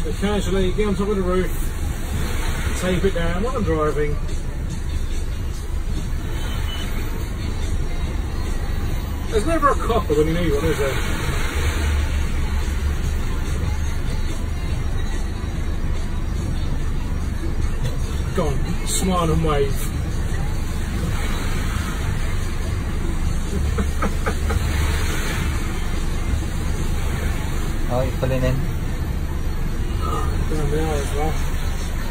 So casually get on top of the roof, tape it down while I'm driving. There's never a copper when you need one, is there? Go on, smile and wave. Oh, you're pulling in. Down there as well.